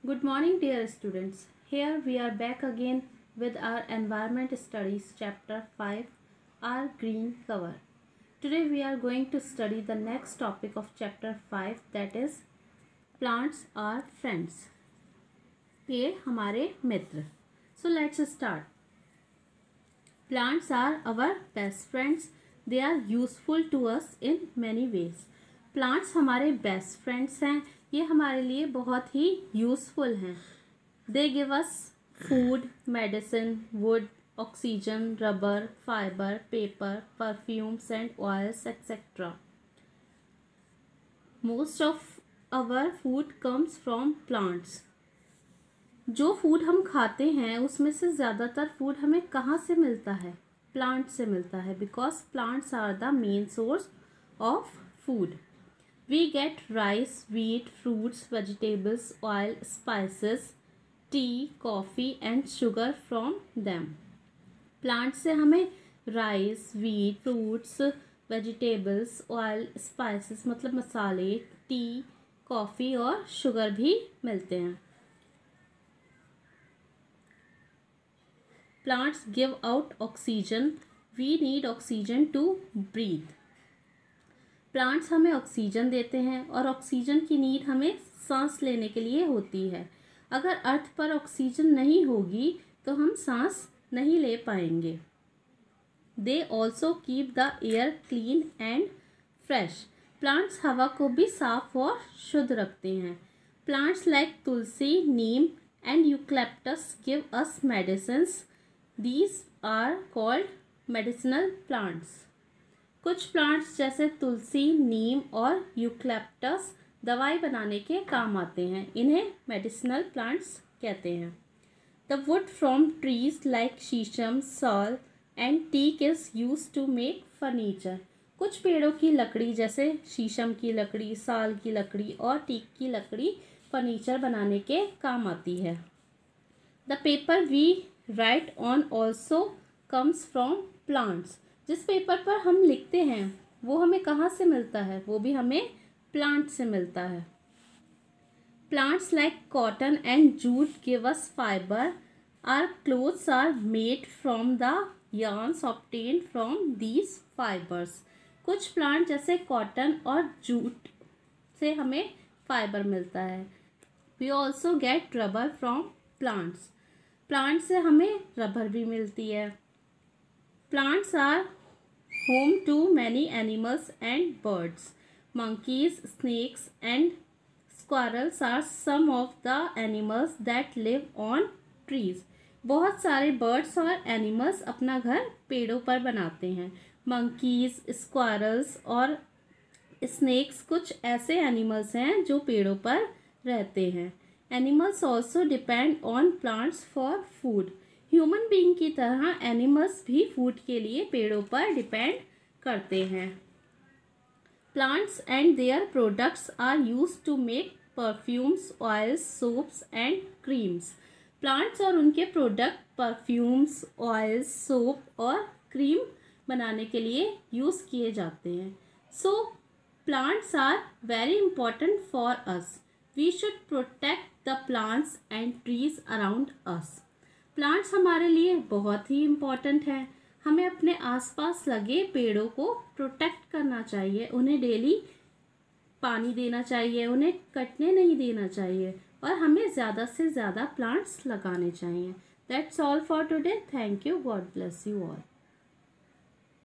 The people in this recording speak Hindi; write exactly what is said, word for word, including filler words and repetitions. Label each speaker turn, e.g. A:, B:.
A: Good morning, dear students. Here we are back again with our Environment Studies Chapter five, Our Green Cover. Today we are going to study the next topic of Chapter five, that is Plants are Friends. पेड़ हमारे मित्र. So let's start. Plants are our best friends. They are useful to us in many ways. Plants हमारे best friends हैं. ये हमारे लिए बहुत ही यूज़फुल हैं. They give us food, medicine, wood, oxygen, rubber, fibre, paper, perfumes and oils etcetera. Most of our food comes from plants. जो फूड हम खाते हैं उसमें से ज़्यादातर फूड हमें कहाँ से मिलता है? प्लांट से मिलता है, because plants are the main source of food. We get rice, wheat, fruits, vegetables, oil, spices, tea, coffee and sugar from them. Plants से हमें rice, wheat, fruits, vegetables, oil, spices मतलब मसाले, tea, coffee और sugar भी मिलते हैं. Plants give out oxygen. We need oxygen to breathe. Plants हमें ऑक्सीजन देते हैं और ऑक्सीजन की नीड हमें सांस लेने के लिए होती है. अगर अर्थ पर ऑक्सीजन नहीं होगी तो हम सांस नहीं ले पाएंगे. They also keep the air clean and fresh. Plants हवा को भी साफ और शुद्ध रखते हैं. Plants like tulsi, neem and eucalyptus give us medicines. These are called medicinal plants. कुछ प्लांट्स जैसे तुलसी, नीम और यूकैलिप्टस दवाई बनाने के काम आते हैं. इन्हें मेडिसिनल प्लांट्स कहते हैं. The wood from trees like sheesham, sal and teak is used to make furniture. कुछ पेड़ों की लकड़ी जैसे शीशम की लकड़ी, साल की लकड़ी और टीक की लकड़ी फर्नीचर बनाने के काम आती है. The paper we write on also comes from plants. जिस पेपर पर हम लिखते हैं वो हमें कहाँ से मिलता है? वो भी हमें प्लांट से मिलता है. Plants like cotton and jute give us fibre. Our clothes are made from the yarns obtained from these fibres. कुछ प्लांट जैसे कॉटन और जूट से हमें फाइबर मिलता है. We also get rubber from plants. Plant से हमें रबर भी मिलती है. Plants are home to many animals and birds. Monkeys, snakes and squirrels are some of the animals that live on trees. बहुत सारे birds और animals अपना घर पेड़ों पर बनाते हैं. Monkeys, squirrels और snakes कुछ ऐसे animals हैं जो पेड़ों पर रहते हैं. Animals also depend on plants for food. Human being की तरह एनिमल्स भी फूड के लिए पेड़ों पर डिपेंड करते हैं. Plants and their products are used to make perfumes, oils, soaps and creams. Plants और उनके प्रोडक्ट परफ्यूम्स, ऑयल्स, सोप और क्रीम बनाने के लिए यूज़ किए जाते हैं. So plants are very important for us. We should protect the plants and trees around us. Plants हमारे लिए बहुत ही इम्पॉर्टेंट हैं. हमें अपने आसपास लगे पेड़ों को प्रोटेक्ट करना चाहिए. उन्हें डेली पानी देना चाहिए, उन्हें कटने नहीं देना चाहिए और हमें ज़्यादा से ज़्यादा प्लांट्स लगाने चाहिए. That's all for today. Thank you. God bless you all.